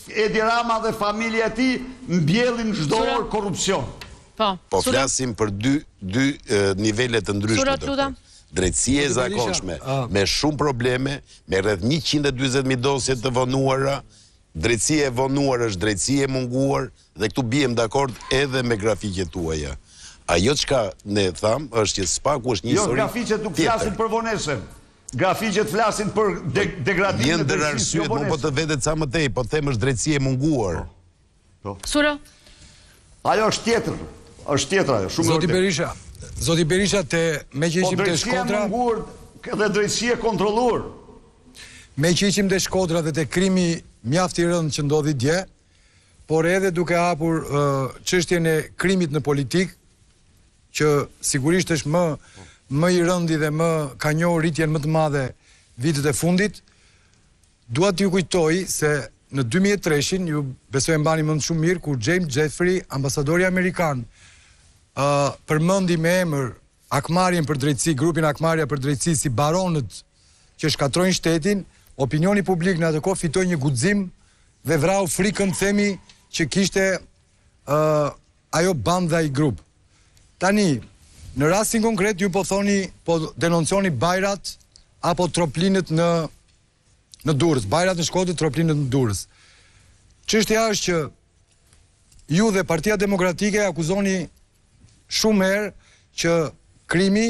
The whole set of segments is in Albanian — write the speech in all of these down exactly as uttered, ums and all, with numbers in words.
Edi Rama dhe familja e tij mbjellin çdo orë korrupsion. Po, po flasim për dy dy nivele të ndryshme. Drejtësia e zakonshme me shumë probleme, me rreth njëqind e dyzet mijë dosje të vonuara, drejtësia e vonuar është drejtësia e munguar dhe këtu bijem dakord edhe me grafiqet tuaja. Ajo çka ne tham është që spaku është një histori. Jo, grafiqet nuk flasin për vonesën. Grafiqet flasin për degradimin e drejtësisë. Jo, nuk po të vetet sa më tej, po them është drejtësia e munguar. Sura? Ajo është tjetër. Është tjetër ajo, shumë. Zoti Berisha, Zoti Berisha te me që ishim te Shkodra, po drejtësia e munguar dhe drejtësia e kontrolluar. Me që ishim te Shkodra dhe te krimi mjaft i rënd që ndodhi dje, por edhe duke hapur çështjen e krimit në politik, që sigurisht është më më i rëndi dhe më ka njohur rritjen më të madhe vitet e fundit, dua t'ju kujtoj se në dy mijë e tre, ju besoj e mbani mend shumë mirë, kur James Jeffrey, ambasadori amerikan, uh, përmendi me emër Akmarrjen për drejtësi, grupin Akmarrja për drejtësi si baronët që shkatrojnë shtetin, opinioni publik në atë kohë fitoi një guxim dhe vrau frikën, themi, që kishte uh, ajo banda i grup. Tani, në rastin konkret, ju po thoni, po denoncioni Bajrat apo Troplinët në, në Durrës. Bajrat në Shkodër, Troplinët në Durrës. Çështja është që ju dhe Partia Demokratike akuzoni shumë herë që krimi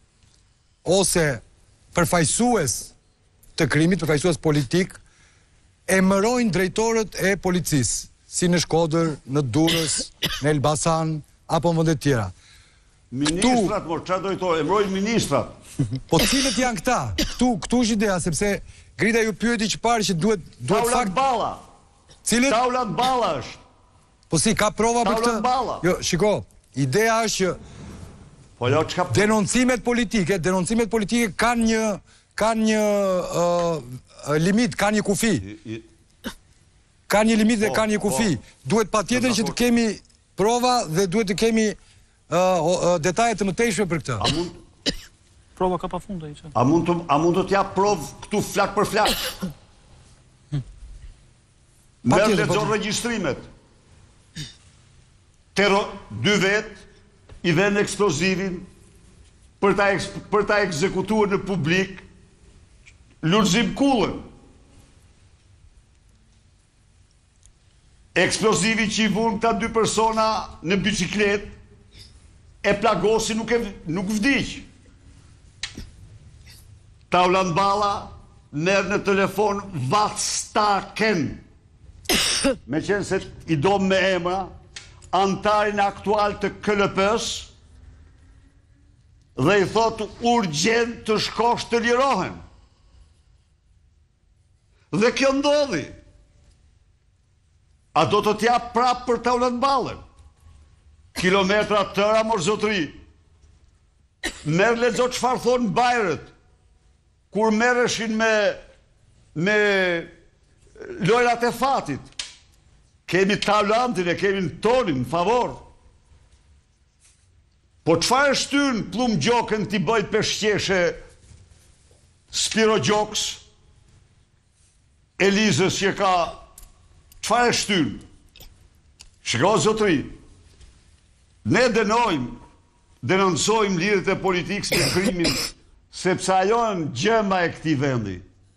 ose përfaqësues të krimit, përfaqësues politik, emërojnë drejtorët e policisë, si në Shkodër, në Durrës, në Elbasan apo në vende tjera. Ministrat, mor, çfarë drejtor, emërojnë ministrat. Po cilët janë këta? Këtu, këtu është ideja, sepse Grida ju pyeti që parë që duhet duhet Taulat fakt. Balla. Cilët? Taulat Balla është. Po si ka prova për këtë? Taulat Balla. Jo, shiko, ideja është që po jo çka denoncimet politike, denoncimet politike kanë një kanë një uh, limit, kanë një kufi. Ka një limit dhe ka një kufi. Duhet patjetër që të kemi prova dhe duhet të kemi uh, uh, detaje të mëtejshme për këtë. A mund prova ka pafund ai. A mund të a mund të t'jap provë këtu flak për flak? Merë lexon regjistrimet. Tero dy vet i vënë eksplozivin për ta për ta ekzekutuar në publik Lulzim Kullën. Eksplozivi që i vunë këta dy persona në biciklet e plagosi nuk, e, nuk vdiq. Taulan Balla merë në telefon Vatstaken, me qenë se i do me emra, antarin aktual të K L P-s, dhe i thotë urgjent të shkosh të lirohen. Dhe kjo ndodhi. A do të t'ja prap për Taulan Ballën? Kilometra tëra, mor zotri. Merë lexo çfarë thonë Bajrët, kur merreshin me me lojrat e fatit. Kemi talantin e kemi në tonin, në favor. Po çfarë shtyn Plum Gjokën t'i bëjt peshqeshe Spiro Gjoks, Elizës që ka, çfarë shtyn? Shiko zotri, ne denojmë, denoncojmë lirët e politikës me krimin, sepse ajo në gjëma e këtij vendi.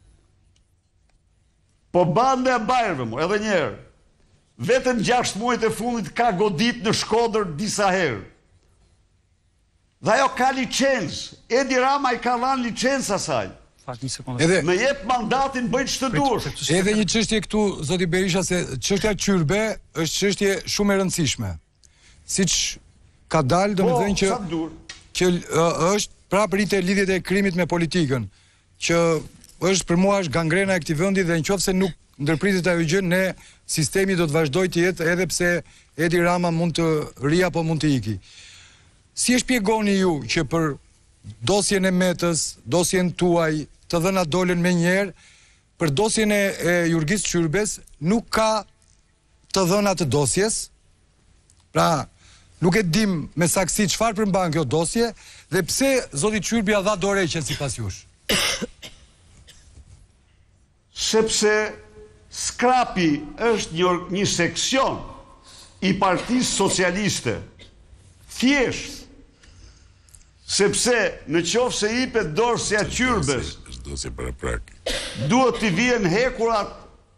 Po bande e Bajrëve, mo, edhe njerë, vetëm gjashtë muajt e fundit ka godit në Shkodër disa herë. Dhe ajo ka licencë, Edi Rama i ka dhanë licencë asaj. Edhe me jep mandatin bëjt ç'të duash. Edhe një çështje këtu, zoti Berisha, se çështja Qyrbe është çështje shumë e rëndësishme. Siç ka dalë, domethënë që që është prapë rritë lidhjet e krimit me politikën, që është për mua është gangrena e këtij vendi dhe nëse nuk ndërpritet ajo gjë, ne sistemi do të vazhdojë të jetë edhe pse Edi Rama mund të ri apo mund të iki. Si e shpjegoni ju që për dosjen e Metës, dosjen tuaj, të dhëna dolen me njerë, për dosjen e, e Jurgis Qyrbes nuk ka të dhëna të dosjes, pra nuk e dim me saksi çfarë përmban kjo dosje, dhe pse zoti Qyrbi a dha dorëheqjen sipas jush? Sepse Skrapi është një, një seksion i Partisë Socialiste. Thjesht. Sepse në qoftë se jepet dorësja Qyrbes, duhet t'i vjen hekurat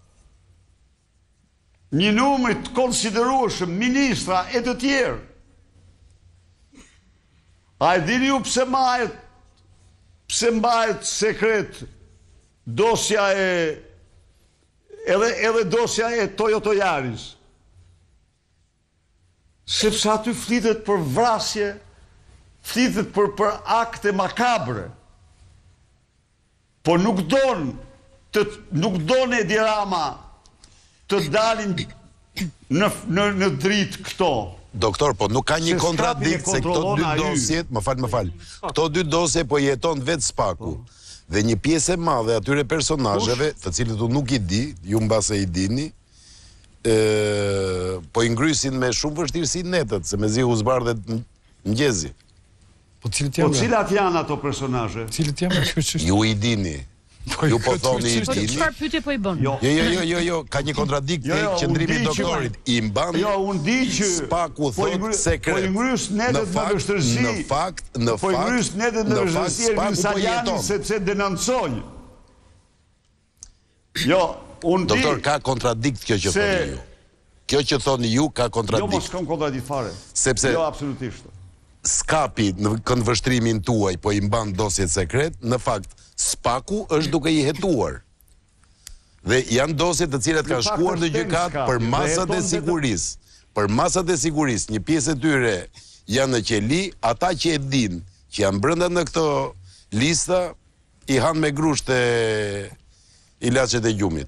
një numër të konsiderueshëm ministra e të tjerë. A e dini ju pse mbahet pse mbahet sekret dosja e edhe edhe dosja e Toyota Yaris? Sepse aty flitet për vrasje, flitet për për akte makabre. Po nuk don të nuk don Edi Rama të dalin në në në dritë këto. Doktor, po nuk ka një kontradikt se këto dy dosjet, më fal, më fal. Këto dy dosje po jeton vetë Spaku. Dhe një pjesë e madhe atyre personazheve, të cilët unë nuk i di, ju mbase i dini, ë po i ngrysin me shumë vështirësi netët, se mezi u zbardhet mëngjesi. Po cilat Po janë? cilat janë ato personazhe? Cilat janë? Kjo ç'është? Ju i dini. Ju po thoni i Po dini. çfarë pyetje po i bën? Jo, Jo, jo, jo, jo, jo, ka një kontradikt Jo, te jo, qëndrimi i unë di që- doktorit. I mban Jo, unë di që Spaku po i thot ngry- sekret. po i ngrys netet Në me fakt- vështirësi. Në fakt, në Po i fakt, ngrys netet me në fakt, vështirësi Ervin Spaku po Saljani jeton. sepse denoncojnë. Jo, unë di. Doktor, ka kontradikt kjo që Se- thoni ju. Kjo që thoni ju ka Jo, mos kontradikt. kam kontradikt fare. Sepse Jo, absolutisht. Skapi në këndvështrimin tuaj po i mban dosjet sekret, në fakt Spaku është duke i hetuar. Dhe janë dosjet të cilat kanë Në fakt shkuar në është gjykat Skapi, për dhe masat e heton sigurisë. Për masat e sigurisë, një pjesë e tyre janë në qeli, ata që e din që janë brenda në këto lista i hanë me grusht e ilaçet e gjumit.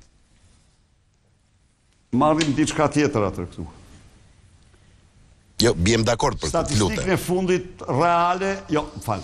Marrim diçka tjetër atë këtu. Jo, bjem dakord për këtë, lutem. Statistikën e fundit reale, jo, fal.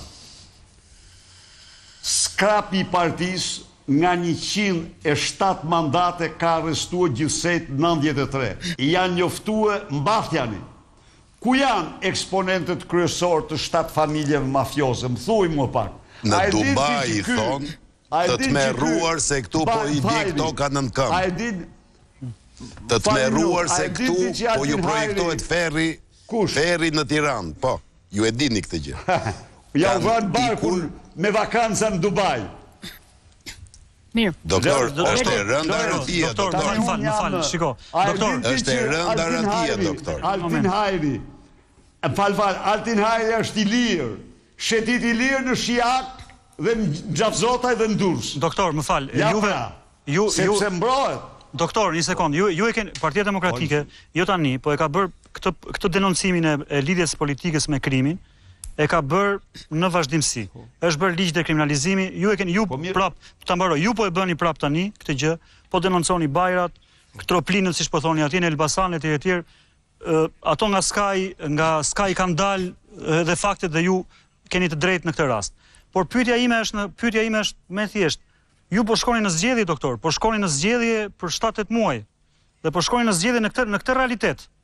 Skrapi i partisë nga njëqind e shtatë mandate ka arrestuar gjithsejt nëntëdhjetë e tre. Janë njoftuar mbaftjani. Ku janë eksponentët kryesor të shtatë familjeve mafioze? Më thuj më pak. Në A e din Dubai ti që ky- thonë a e të din që tmerruar ky- se këtu Ba- po i di Fajri, këto ka nën këmbë. A e din Të tmerruar A se e din këtu ti që po ju Altin projektohet Hajri- ferri, Kush? ferri në Tiranë. Po, ju e dini këtë gjë. Ja u Kanë vranë barkun ikur- me vakanca në Dubai. Mirë. Doktor, Do- është e doktor, rënda doktor, rëndia, doktor, doktor. më fal, më fal, shiko. A e Doktor, din ti është e që rënda Altin rëndia, Hajri- doktor. Altin Hajri. E fal fal, Altin Hajri është i lirë. Shetit i lirë në Shiak dhe në Gjafzotaj dhe në Durrës. doktor, më fal, Ja juve pra, ju ju sepse mbrohet. Doktor, një sekond, ju ju e keni Partia Demokratike, jo tani, po e ka bër këtë këtë denoncimin e, e lidhjes politikës me krimin, e ka bër në vazhdimsi. Është bër ligj dekriminalizimi, ju e keni ju mirë. prap, ta mbaroj, ju po e bëni prap tani këtë gjë, po denonconi bajrat, troplinët siç po thoni atje në Elbasan etj etj. Ë, ato nga Sky, nga Sky kanë dalë edhe faktet dhe ju keni të drejtë në këtë rast. Por pyetja ime është në pyetja ime është më thjesht. Ju po shkoni në zgjedhje, doktor, po shkoni në zgjedhje për shtatë muaj. Dhe po shkoni në zgjedhje në këtë në këtë realitet.